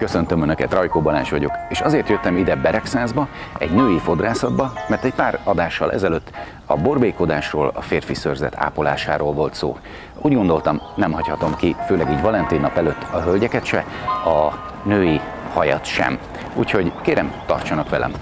Köszöntöm Önöket, Rajkó Balázs vagyok, és azért jöttem ide Beregszázba, egy női fodrászatba, mert egy pár adással ezelőtt a borbékodásról, a férfi szőrzet ápolásáról volt szó. Úgy gondoltam, nem hagyhatom ki, főleg így Valentin nap előtt a hölgyeket se, a női hajat sem. Úgyhogy kérem, tartsanak velem!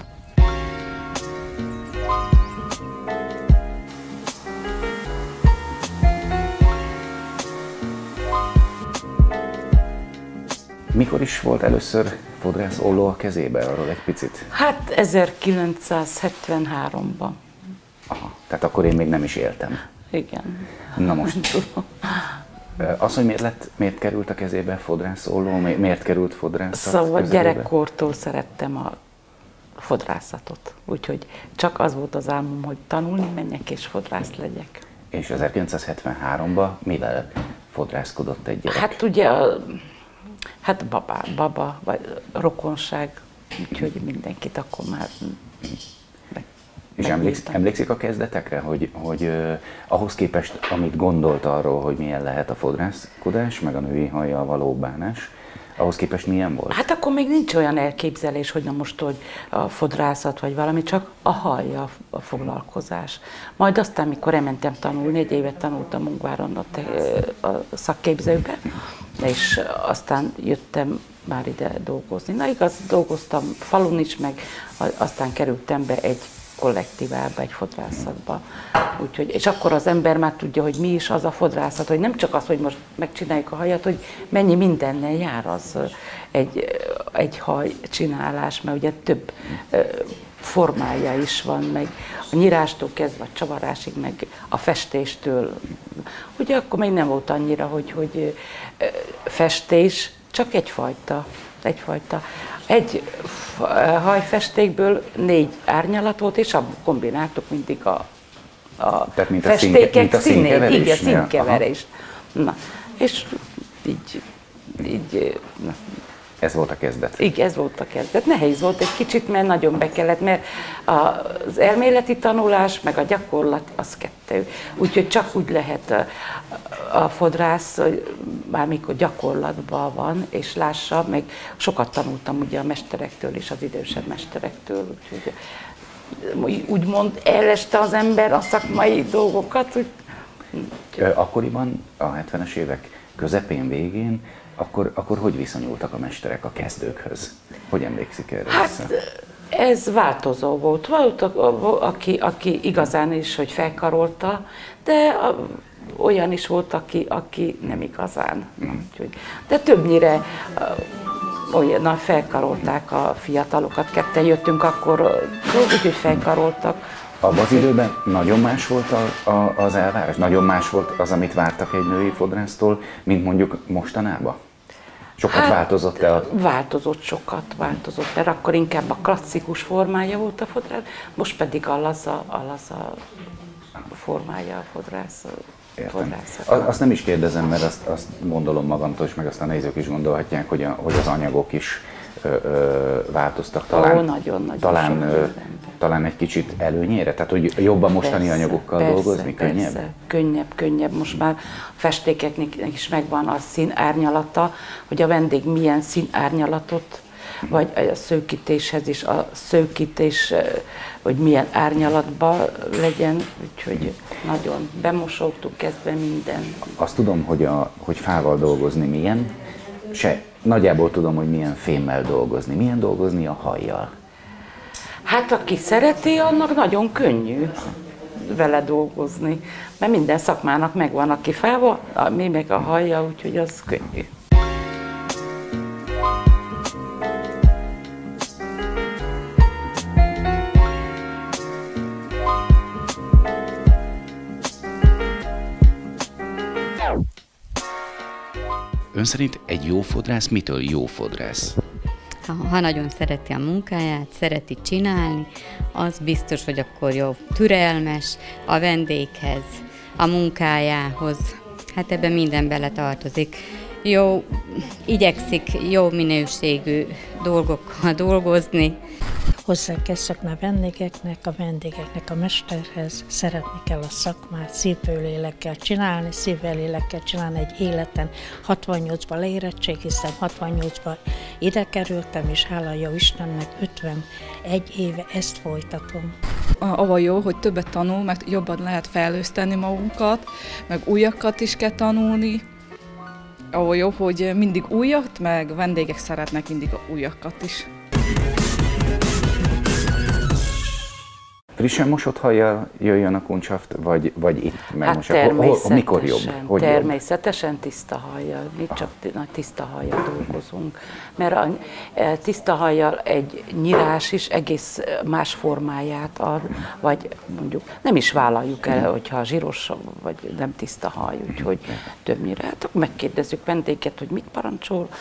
Mikor is volt először fodrász olló a kezébe, arról egy picit? Hát 1973-ban. Aha, tehát akkor én még nem is éltem. Igen. Na most, az, hogy miért került a kezébe fodrász olló, miért került fodrászat Szóval közelébe? gyerekkortól szerettem a fodrászatot. Úgyhogy csak az volt az álmom, hogy tanulni menjek és fodrász legyek. És 1973-ban mivel fodrászkodott egy gyerek? Hát ugye, hát baba, vagy rokonság, úgyhogy mindenkit akkor már És emlékszik a kezdetekre, hogy ahhoz képest, amit gondolt arról, hogy milyen lehet a fodrászkodás, meg a női hajjal való bánás, ahhoz képest milyen volt? Hát akkor még nincs olyan elképzelés, hogy na most, hogy a fodrászat vagy valami, csak a hajjal a foglalkozás. Majd aztán, mikor elmentem tanulni, egy évet tanultam Ungváron a szakképzőbe, és aztán jöttem már ide dolgozni. Na igaz, dolgoztam falun is, meg aztán kerültem be egy kollektívába, egy fodrászatba. Úgyhogy, és akkor az ember már tudja, hogy mi is az a fodrászat, hogy nem csak az, hogy most megcsináljuk a hajat, hogy mennyi mindennel jár az egy haj csinálás, mert ugye több formája is van, meg a nyírástól kezdve a csavarásig, meg a festéstől. Ugye akkor még nem volt annyira, hogy festés, csak egyfajta. Egy hajfestékből 4 árnyalat volt, és abból kombináltuk mindig a festékek színét. Igen, színkeverést. Na, és így na. Ez volt a kezdet. Igen, ez volt a kezdet. Nehéz volt egy kicsit, mert nagyon be kellett, mert az elméleti tanulás, meg a gyakorlat, az kettő. Úgyhogy csak úgy lehet a fodrász, bármikor gyakorlatban van, és lássa, meg sokat tanultam ugye a mesterektől és az idősebb mesterektől, úgyhogy úgymond eleste az ember a szakmai dolgokat. Akkoriban, a 70-es évek közepén, végén, akkor hogy viszonyultak a mesterek a kezdőkhöz? Hogy emlékszik erre vissza? Ez változó volt. Volt, aki igazán is, hogy felkarolta, de olyan is volt, aki nem igazán. De többnyire olyan felkarolták a fiatalokat. Ketten jöttünk akkor, úgyhogy felkaroltak. Abban az időben nagyon más volt az elvárás? Nagyon más volt az, amit vártak egy női fodrásztól, mint mondjuk mostanában? Sokat változott-e? Változott, mert akkor inkább a klasszikus formája volt a fodrász, most pedig az a formája a fodrász. Azt nem is kérdezem, mert azt gondolom magamtól, és meg azt a nézők is gondolhatják, hogy az anyagok is változtak talán egy kicsit előnyére? Tehát, hogy jobb a mostani anyagokkal dolgozni? Könnyebb. Most már a festékeknek is megvan a színárnyalata, hogy a vendég milyen színárnyalatot, vagy a szőkítéshez is a szőkítés, hogy milyen árnyalatban legyen, úgyhogy nagyon bemosódtuk kezdve minden. Azt tudom, hogy fával dolgozni milyen, nagyjából tudom, hogy milyen fémmel dolgozni. Milyen dolgozni a hajjal? Hát aki szereti, annak nagyon könnyű vele dolgozni, mert minden szakmának megvan, aki fával, mi meg a hajja, úgyhogy az könnyű. Ön szerint egy jó fodrász mitől jó fodrász? Ha nagyon szereti a munkáját, szereti csinálni, az biztos, hogy akkor jó, türelmes a vendéghez, a munkájához. Hát ebben minden bele tartozik. Jó, igyekszik jó minőségű dolgokkal dolgozni. Hozzá kell szokni a vendégeknek, a mesterhez, szeretni kell a szakmát, szívből lélekkel csinálni, szívvel lélekkel csinálni egy életen. 68-ban leérettségiztem, 68-ban ide kerültem, és hála jó Istennek 51 éve ezt folytatom. Avval jó, hogy többet tanul, mert jobban lehet fejleszteni magunkat, meg újakat is kell tanulni. Ahol jó, hogy mindig újat, meg vendégek szeretnek mindig a újakat is. Frissen mosott hajjal jöjjön a kuncshaft, vagy itt megmosják? Hát természetesen, mikor jobb? Hogy természetesen jobb? Tiszta hajjal. Mi csak tiszta hajjal dolgozunk. Mert a tiszta hajjal egy nyírás is egész más formáját ad, vagy mondjuk nem is vállaljuk el, hogyha zsíros vagy nem tiszta haj, úgyhogy többnyire. Hát megkérdezzük vendéget, hogy mit parancsol.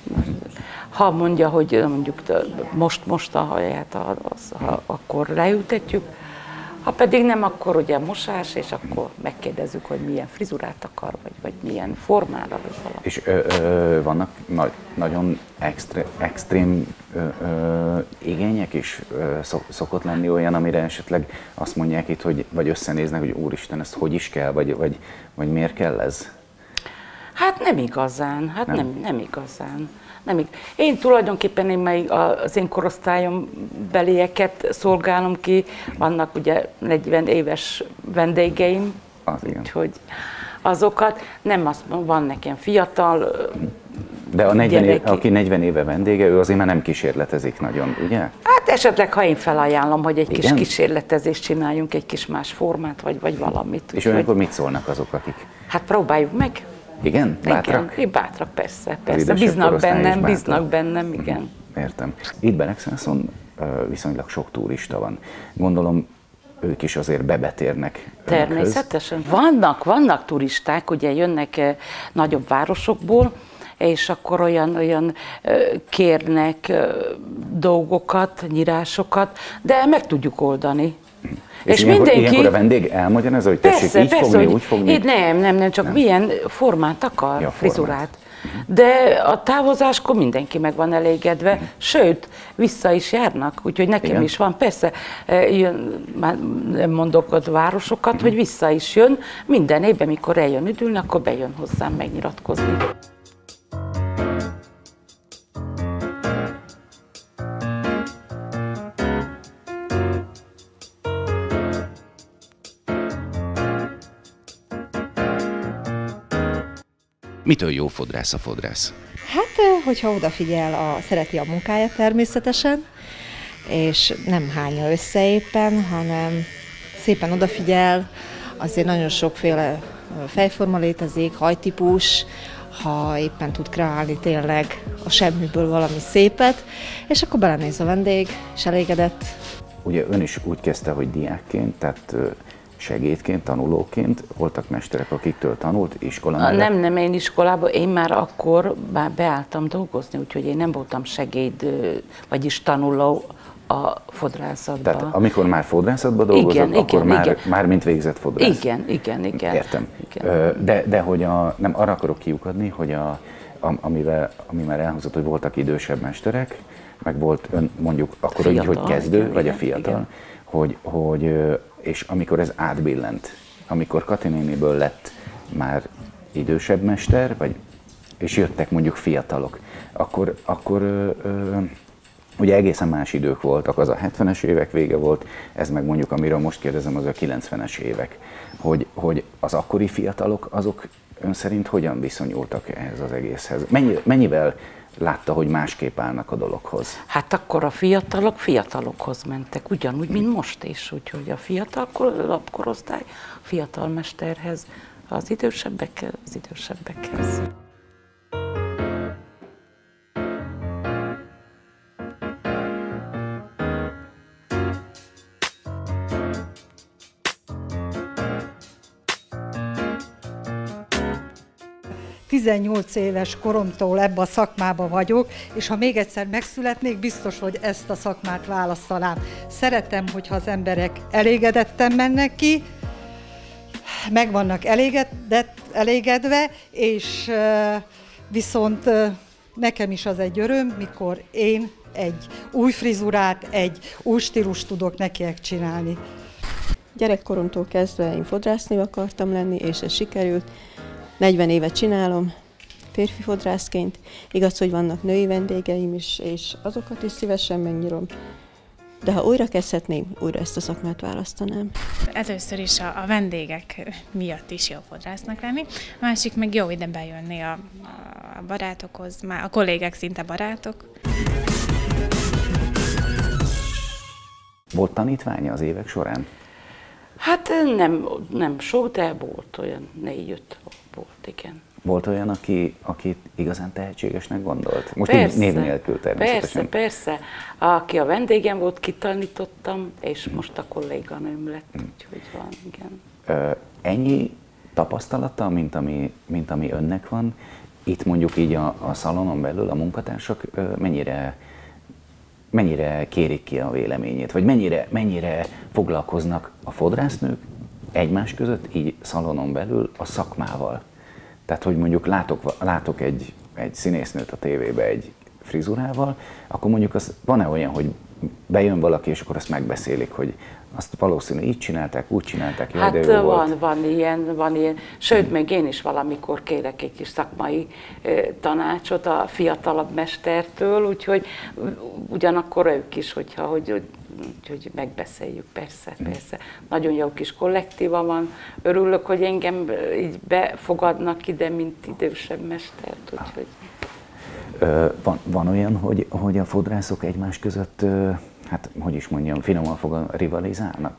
Ha mondja, hogy mondjuk most a haját, akkor leültetjük, ha pedig nem, akkor ugye mosás, és akkor megkérdezzük, hogy milyen frizurát akar, vagy milyen formára, vagy valami. És vannak nagyon extrém igények is? Szokott lenni olyan, amire esetleg azt mondják itt, hogy, vagy összenéznek, hogy úristen, ezt hogy is kell, vagy miért kell ez? Hát nem igazán, nem igazán. Én tulajdonképpen az én korosztályom belieket szolgálom ki, vannak ugye 40 éves vendégeim, úgyhogy azokat nem van nekem fiatal. De aki 40 éve vendége, ő azért már nem kísérletezik nagyon, ugye? Hát esetleg, ha én felajánlom, hogy egy kis kísérletezést csináljunk, egy kis más formát, vagy valamit. És olyankor mit szólnak azok, akik? Hát próbáljuk meg. Igen? Bátrak? Igen, bátrak, persze. Bíznak bennem, igen. Értem. Itt Beregszászon viszonylag sok turista van. Gondolom, ők is azért bebetérnek önökhöz. Természetesen. Vannak turisták, ugye jönnek nagyobb városokból, és akkor olyan kérnek dolgokat, nyírásokat, de meg tudjuk oldani. És ilyenkor a vendég elmagyarázza, hogy tessék így fogni, úgy fogni? Nem, csak milyen formát akar, frizurát. De a távozáskor mindenki meg van elégedve, sőt, vissza is járnak, úgyhogy nekem is van, persze, már nem mondok ott városokat, hogy vissza is jön, minden évben, mikor eljön üdülni, akkor bejön hozzám megnyilatkozni. Mitől jó fodrász a fodrász? Hát, hogyha odafigyel, szereti a munkáját természetesen, és nem hányja össze éppen, hanem szépen odafigyel, azért nagyon sokféle fejforma létezik, hajtípus, ha éppen tud kreálni tényleg a semmiből valami szépet, és akkor belenéz a vendég, és elégedett. Ugye ön is úgy kezdte, hogy diákként, tehát segédként, tanulóként, voltak mesterek, akiktől tanult, iskola mellett? Nem, én iskolában, én már akkor beálltam dolgozni, úgyhogy én nem voltam segéd, vagyis tanuló a fodrászatban. Tehát amikor már fodrászatban dolgozott, akkor már mint végzett fodrász? Igen. Értem. Igen. De hogy nem arra akarok kiukadni, hogy ami már elhangzott, hogy voltak idősebb mesterek, meg volt ön mondjuk akkor fiatal, így, hogy kezdő, igen, vagy a fiatal, és amikor ez átbillent, amikor Kati néniből lett már idősebb mester, és jöttek mondjuk fiatalok, akkor ugye egészen más idők voltak, az a 70-es évek vége volt, ez meg mondjuk, amiről most kérdezem, az a 90-es évek, hogy az akkori fiatalok, azok ön szerint hogyan viszonyultak ehhez az egészhez? Mennyivel látta, hogy másképp állnak a dologhoz? Hát akkor a fiatalok fiatalokhoz mentek, ugyanúgy, mint most is, úgyhogy a fiatal korosztály a fiatal mesterhez, az idősebbekhez. ...18 éves koromtól ebbe a szakmába vagyok, és ha még egyszer megszületnék, biztos, hogy ezt a szakmát választanám. Szeretem, hogyha az emberek elégedetten mennek ki, meg vannak elégedve, és viszont nekem is az egy öröm, mikor én egy új frizurát, egy új stílust tudok nekiek csinálni. Gyerekkoromtól kezdve én fodrásznő akartam lenni, és ez sikerült. 40 évet csinálom férfi fodrászként. Igaz, hogy vannak női vendégeim is, és azokat is szívesen megnyírom. De ha újra kezdhetném, újra ezt a szakmát választanám. Először is a vendégek miatt is jó fodrásznak lenni, a másik meg jó ide bejönni a barátokhoz, már a kollégák szinte barátok. Volt tanítványa az évek során? Hát nem sok, de volt olyan 4-5 volt, igen. Volt olyan, aki igazán tehetségesnek gondolt? Most persze, név nélkül természetesen. Persze. Aki a vendégem volt, kitanítottam, és most a kolléganőm lett, úgyhogy van, igen. Ennyi tapasztalata, mint ami önnek van, itt mondjuk így a szalonon belül a munkatársak mennyire kérik ki a véleményét, vagy mennyire foglalkoznak a fodrásznők egymás között, így szalonon belül a szakmával. Tehát, hogy mondjuk látok egy színésznőt a tévébe egy frizurával, akkor mondjuk van-e olyan, hogy bejön valaki, és akkor azt megbeszélik, hogy azt valószínűleg így csinálták, úgy csinálták, jaj, de jó volt. Van ilyen. Sőt, még én is valamikor kérek egy kis szakmai tanácsot a fiatalabb mestertől, úgyhogy ugyanakkor ők is, hogy megbeszéljük, persze. Nagyon jó kis kollektíva van. Örülök, hogy engem így befogadnak ide, mint idősebb mestert, úgyhogy... Van olyan, hogy a fodrászok egymás között, hát hogy is mondjam, finoman fogva rivalizálnak?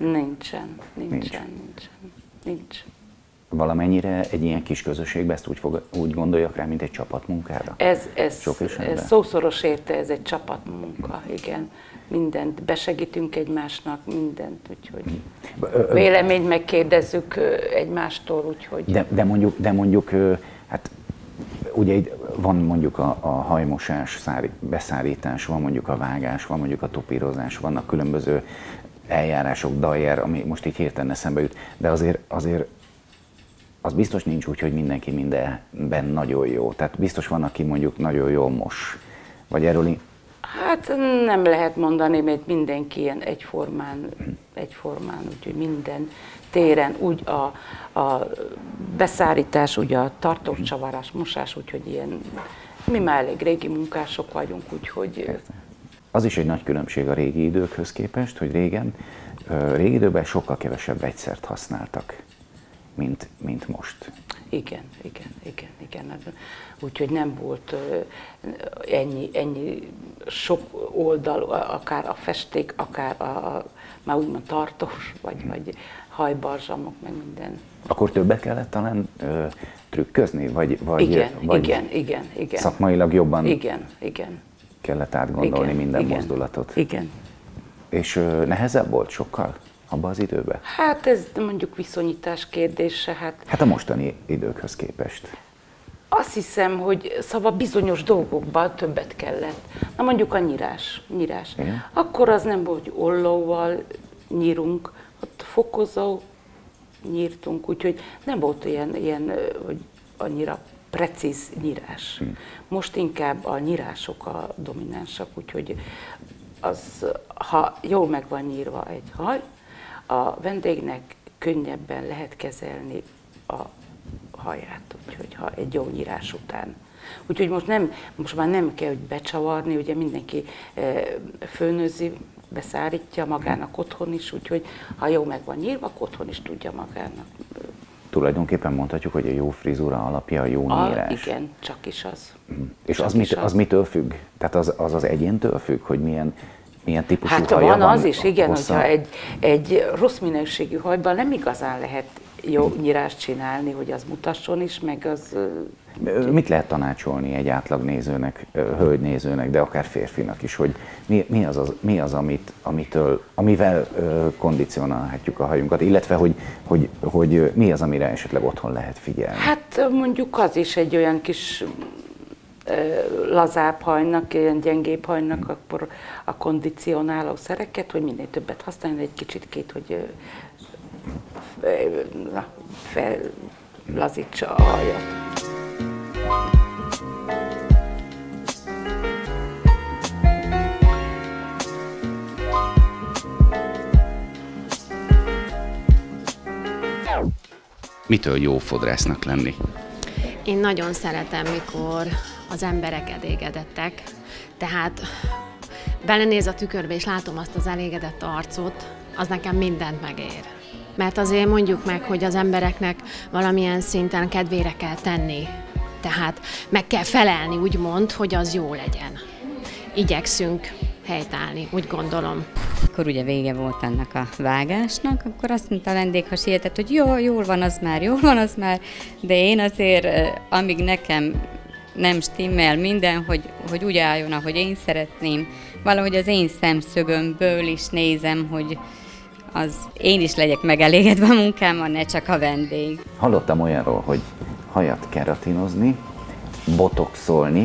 Nincs. Valamennyire egy ilyen kis közösségben ezt úgy gondoljak rá, mint egy csapatmunkára? Ez szószoros érte, ez egy csapatmunka, igen. Mindent besegítünk egymásnak, mindent, úgyhogy véleményt megkérdezzük egymástól, úgyhogy... De mondjuk, hát ugye itt van mondjuk a hajmosás, beszárítás, van mondjuk a vágás, van mondjuk a topírozás, vannak különböző eljárások, dajer, ami most így hirtelen eszembe jut, de azért az biztos nincs úgy, hogy mindenki mindenben nagyon jó. Tehát biztos van, aki mondjuk nagyon jól mos. Vagy erről... Hát nem lehet mondani, mert mindenki ilyen egyformán, úgyhogy minden téren, úgy a beszárítás, ugye a tartós csavarás, mosás, úgyhogy ilyen, mi már elég régi munkások vagyunk, úgyhogy... Az is egy nagy különbség a régi időkhöz képest, hogy régi időben sokkal kevesebb vegyszert használtak, mint most. Igen. Úgyhogy nem volt ennyi sok oldal, akár a festék, akár már úgymond tartós, vagy hajbalzsamok, meg minden. Akkor többet kellett talán trükközni? Vagy igen. Szakmailag jobban igen. kellett átgondolni minden mozdulatot? Igen. És nehezebb volt sokkal abban az időben? Hát ez mondjuk viszonyítás kérdése. Hát a mostani időkhöz képest. Azt hiszem, hogy szóval bizonyos dolgokban többet kellett. Na mondjuk a nyírás. Igen. Akkor az nem volt, hogy ollóval nyírunk, ott fokozó nyírtunk, úgyhogy nem volt ilyen hogy annyira precíz nyírás. Most inkább a nyírások a dominánsak, úgyhogy ha jól meg van nyírva egy haj, a vendégnek könnyebben lehet kezelni a haját, úgyhogy ha egy jó nyírás után. Úgyhogy most már nem kell, hogy becsavarni, ugye mindenki főnözi, beszárítja magának otthon is, úgyhogy ha jó meg van nyírva, akkor otthon is tudja magának. Tulajdonképpen mondhatjuk, hogy a jó frizura alapja a jó nyírás. Igen, csak is az. És az mitől függ? Tehát az egyéntől függ, hogy milyen típusú haja van? Hát van az is, igen, hogyha egy rossz minőségű hajban nem igazán lehet jó nyírást csinálni, hogy az mutasson is, meg az... Mit lehet tanácsolni egy átlag nézőnek, hölgynézőnek, de akár férfinak is, hogy mi az amivel kondicionálhatjuk a hajunkat, illetve hogy mi az, amire esetleg otthon lehet figyelni? Hát mondjuk az is egy olyan kis lazább hajnak, ilyen gyengébb hajnak, akkor a kondicionáló szereket, hogy minél többet használni, egy kicsit, hogy fellazítsa a hajat. Mitől jó fodrásznak lenni? Én nagyon szeretem, mikor az emberek elégedettek, tehát belenéz a tükörbe, és látom azt az elégedett arcot, az nekem mindent megér. Mert azért mondjuk meg, hogy az embereknek valamilyen szinten kedvére kell tenni. Tehát meg kell felelni, úgymond, hogy az jó legyen. Igyekszünk helytállni, úgy gondolom. Akkor ugye vége volt ennek a vágásnak, akkor azt mondta a vendég, ha sietett, hogy jó, jól van az már, de én azért, amíg nekem nem stimmel minden, hogy úgy álljon, ahogy én szeretném, valahogy az én szemszögömből is nézem, hogy én is legyek megelégedve a munkámmal, ne csak a vendég. Hallottam olyanról, hogy hajat keratinozni, botoxolni,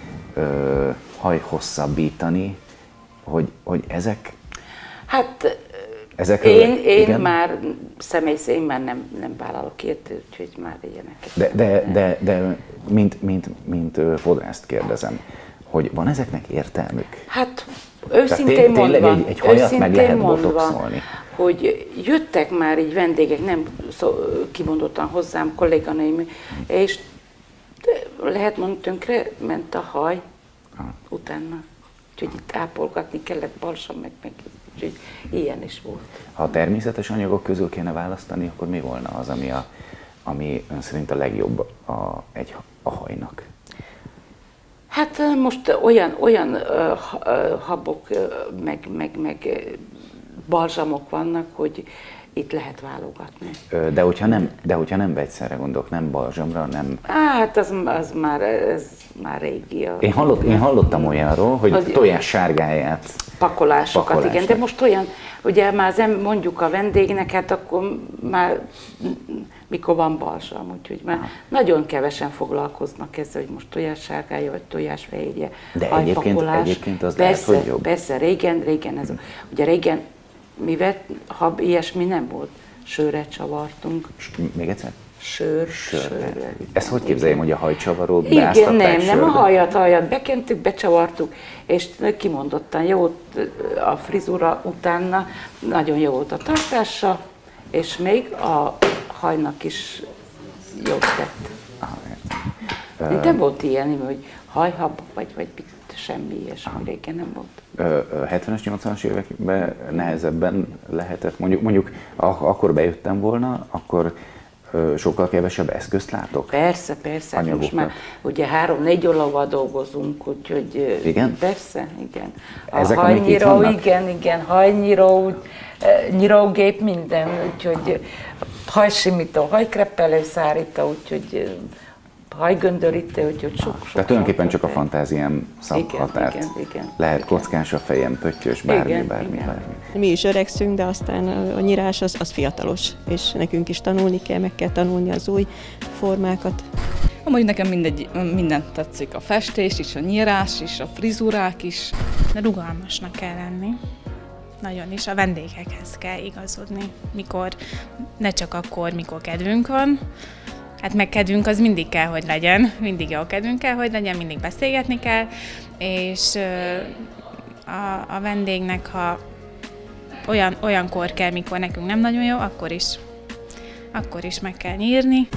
hajhosszabbítani, hogy ezek... Hát ezekről, én már én már nem vállalok ilyet, úgyhogy már ilyeneket. De mint fodrászt kérdezem, hogy van ezeknek értelmük? Hát őszintén mondva, egy hajat meg lehet botoxolni. Hogy jöttek már így vendégek, nem kimondottan hozzám, kolléganőim, és lehet mondani, tönkre ment a haj utána. Úgyhogy itt ápolgatni kellett, balsam meg úgyhogy ilyen is volt. Ha a természetes anyagok közül kéne választani, akkor mi volna az, ami ön szerint a legjobb a hajnak? Hát most olyan habok, meg balzsamok vannak, hogy itt lehet válogatni. De hogyha nem vegyszerre gondolok, nem balzsamra, nem... Hát ez már régi. Én hallottam olyanról, hogy tojás sárgáját... Pakolásokat, igen, de most olyan, ugye már mondjuk a vendégnek, hát akkor már mikor van balzsam, úgyhogy már nagyon kevesen foglalkoznak ezzel, hogy most tojássárgája vagy tojásfehérje, hajpakolás. De egyébként az lehet, hogy jobb. Persze, régen ez, ugye régen, mivel ilyesmi nem volt, sörre csavartunk. Még egyszer? Sörre. Ezt hogy képzeljem, hogy a hajcsavarót beáztatták sörbe? Nem a hajat bekentük, becsavartuk, és kimondottan jó a frizura utána, nagyon jó volt a tartása, és még a hajnak is jót tett. Nem volt ilyen, hogy hajhab, vagy semmi ilyesmi, régen nem volt. 70-es, 80-as években nehezebben lehetett, mondjuk akkor bejöttem volna, akkor sokkal kevesebb eszközt látok? Persze, most már ugye 3-4 óravval dolgozunk, úgyhogy igen? Persze, igen. A ezek, hajnyíró, igen, hajnyíró, nyírógép, minden, úgyhogy hajsimító, hajkreppelő, szárító, úgyhogy hajgöndörítő, úgyhogy sok. Tehát tulajdonképpen csak a fantáziám szabhat át. Igen. Lehet kockás a fejem, pöttyös, bármi. Mi is öregszünk, de aztán a nyírás az fiatalos, és nekünk is tanulni kell, meg kell tanulni az új formákat. Amúgy nekem mindent tetszik, a festés is, a nyírás is, a frizurák is. Rugalmasnak kell lenni. Nagyon is a vendégekhez kell igazodni, ne csak akkor, mikor kedvünk van. Hát meg kedvünk az mindig kell, hogy legyen, mindig jó kedvünk kell, hogy legyen, mindig beszélgetni kell, és a vendégnek, ha olyankor kell, mikor nekünk nem nagyon jó, akkor is meg kell nyírni.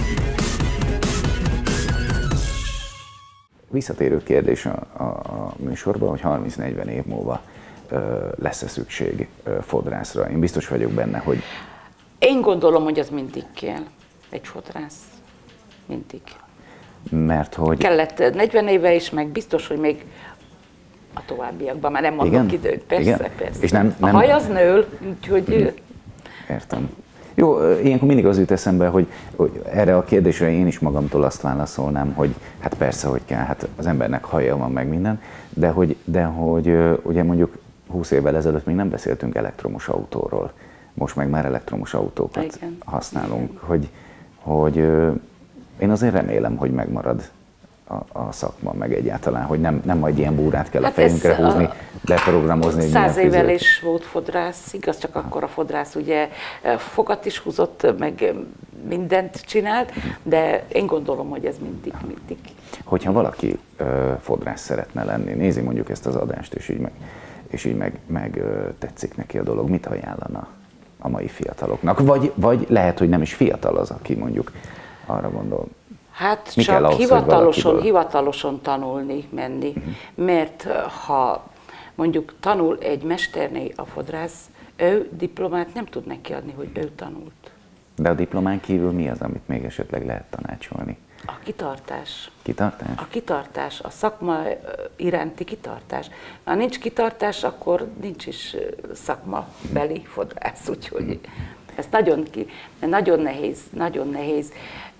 Visszatérő kérdés a műsorban, hogy 30-40 év múlva lesz-e szükség fodrászra. Én biztos vagyok benne, hogy... Én gondolom, hogy az mindig kell, egy fodrász. Mindig. Mert hogy... Kellett 40 éve is, meg biztos, hogy még a továbbiakban, már nem mondok időt. Persze. És nem... A haj az nől, úgyhogy... Értem. Jó, ilyenkor mindig az jut eszembe, hogy erre a kérdésre én is magamtól azt válaszolnám, hogy hát persze, hogy kell, hát az embernek haja van meg minden, de hogy ugye mondjuk 20 évvel ezelőtt még nem beszéltünk elektromos autóról, most meg már elektromos autókat használunk, hogy én azért remélem, hogy megmarad a szakma, meg egyáltalán, hogy nem majd ilyen búrát kell a fejünkre húzni, beprogramozni. 100 évvel is volt fodrász, igaz, csak akkor a fodrász ugye fogat is húzott, meg mindent csinált, de én gondolom, hogy ez mindig. Hogyha valaki fodrász szeretne lenni, nézi mondjuk ezt az adást, és így meg tetszik neki a dolog, mit ajánlana? a mai fiataloknak? Vagy lehet, hogy nem is fiatal az, aki mondjuk arra gondol. Hát Mi kell csak ahhoz, hivatalosan tanulni, menni, mert ha mondjuk tanul egy mesterné a fodrász, ő diplomát nem tud neki adni, hogy ő tanult. De a diplomán kívül mi az, amit még esetleg lehet tanácsolni? A kitartás. Kitartás? A kitartás, a szakma iránti kitartás. Ha nincs kitartás, akkor nincs is szakmabeli fodrász, úgyhogy ez nagyon nehéz.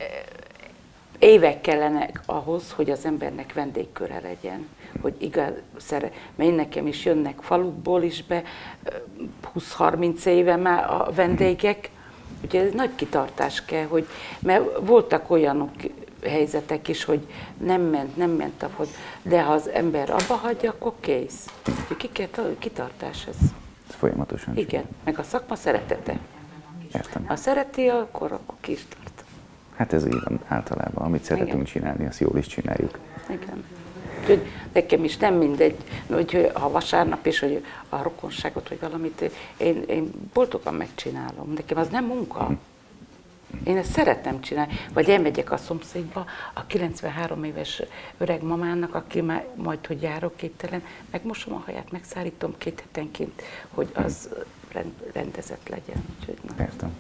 Évek kellenek ahhoz, hogy az embernek vendégköre legyen, hogy igaz, mert én nekem is jönnek falukból is be, 20-30 éve már a vendégek, ugye ez nagy kitartás kell, mert voltak olyanok helyzetek is, hogy nem ment a fod, de ha az ember abba hagyja, akkor kész. Kitartás ez. Folyamatosan. Igen, meg a szakma szeretete. Értem. Ha szereti, akkor ki is tart. Hát ez így van általában. Amit szeretünk csinálni, azt jól is csináljuk. Igen. Úgyhogy nekem is nem mindegy, hogy ha vasárnap is, hogy a rokonságot, vagy valamit, én boldogan megcsinálom. Nekem az nem munka. Én ezt szeretem csinálni. Vagy elmegyek a szomszédba, a 93 éves öreg mamának, aki már majd, hogy járok képtelen, megmosom a haját, megszárítom 2 hetenként, hogy az rendezett legyen. Úgyhogy, értem.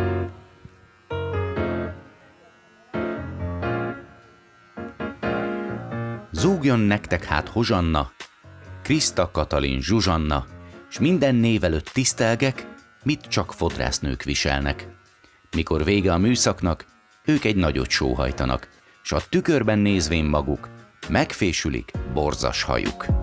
Zúgjon nektek hát Hozsanna, Kriszta, Katalin, Zsuzsanna, s minden név előtt tisztelgek, mit csak fodrásznők viselnek. Mikor vége a műszaknak, ők egy nagyot sóhajtanak, s a tükörben nézvén maguk, megfésülik borzas hajuk.